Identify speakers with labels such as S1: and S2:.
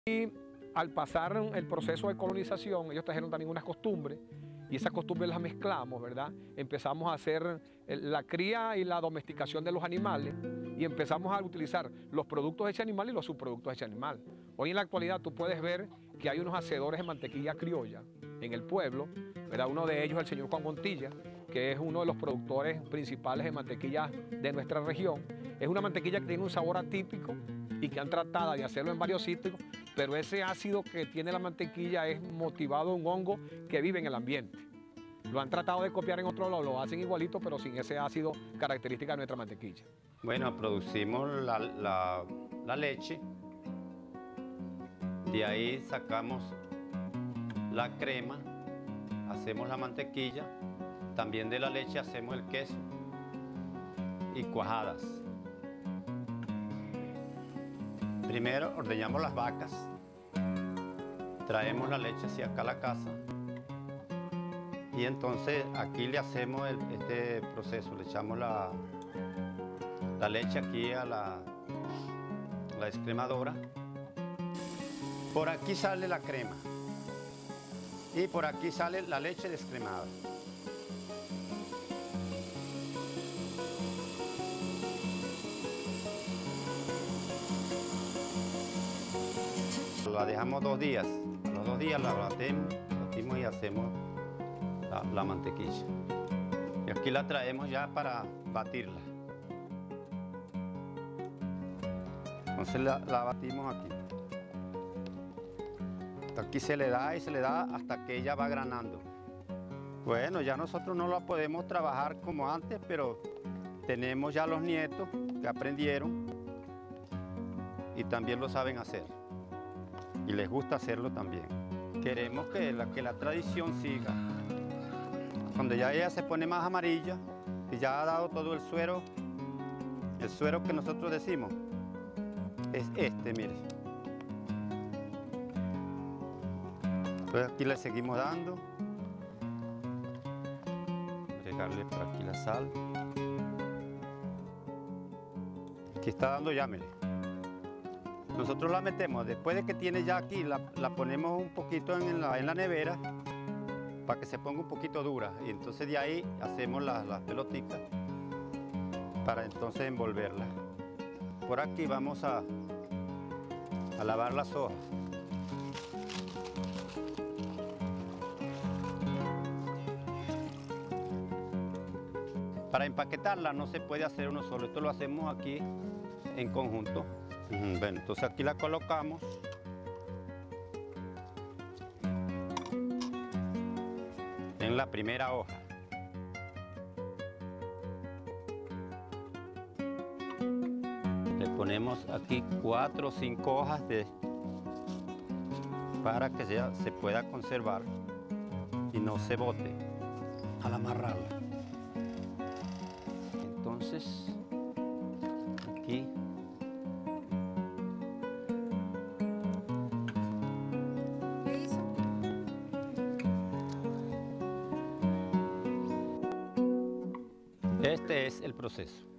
S1: Y al pasar el proceso de colonización, ellos trajeron también unas costumbres y esas costumbres las mezclamos, ¿verdad? Empezamos a hacer la cría y la domesticación de los animales y empezamos a utilizar los productos de ese animal y los subproductos de ese animal. Hoy en la actualidad tú puedes ver que hay unos hacedores de mantequilla criolla en el pueblo, ¿verdad? Uno de ellos es el señor Juan Montilla, que es uno de los productores principales de mantequilla de nuestra región. Es una mantequilla que tiene un sabor atípico y que han tratado de hacerlo en varios sitios, pero ese ácido que tiene la mantequilla es motivado de un hongo que vive en el ambiente. Lo han tratado de copiar en otro lado, lo hacen igualito, pero sin ese ácido característica de nuestra mantequilla.
S2: Bueno, producimos la leche, de ahí sacamos la crema, hacemos la mantequilla, también de la leche hacemos el queso y cuajadas. Primero ordeñamos las vacas, traemos la leche hacia acá a la casa y entonces aquí le hacemos este proceso, le echamos la leche aquí a la descremadora. Por aquí sale la crema y por aquí sale la leche descremada. La dejamos 2 días. A los 2 días la batimos y hacemos la mantequilla. Y aquí la traemos ya para batirla. Entonces la batimos aquí. Aquí se le da y se le da hasta que ella va granando. Bueno, ya nosotros no la podemos trabajar como antes, pero tenemos ya los nietos que aprendieron y también lo saben hacer. Y les gusta hacerlo también. Queremos que la tradición siga. Cuando ya ella se pone más amarilla y ya ha dado todo el suero que nosotros decimos, es este, mire. Entonces aquí le seguimos dando. Agregarle por aquí la sal. Aquí está dando ya, mire. Nosotros la metemos, después de que tiene ya aquí, la ponemos un poquito en la nevera para que se ponga un poquito dura. Y entonces de ahí hacemos las pelotitas para entonces envolverla. Por aquí vamos a lavar las hojas. Para empaquetarla no se puede hacer uno solo, esto lo hacemos aquí en conjunto. Bueno, entonces aquí la colocamos. En la primera hoja. Le ponemos aquí 4 o 5 hojas para que se pueda conservar y no se bote al amarrarla. Entonces, aquí este es el proceso.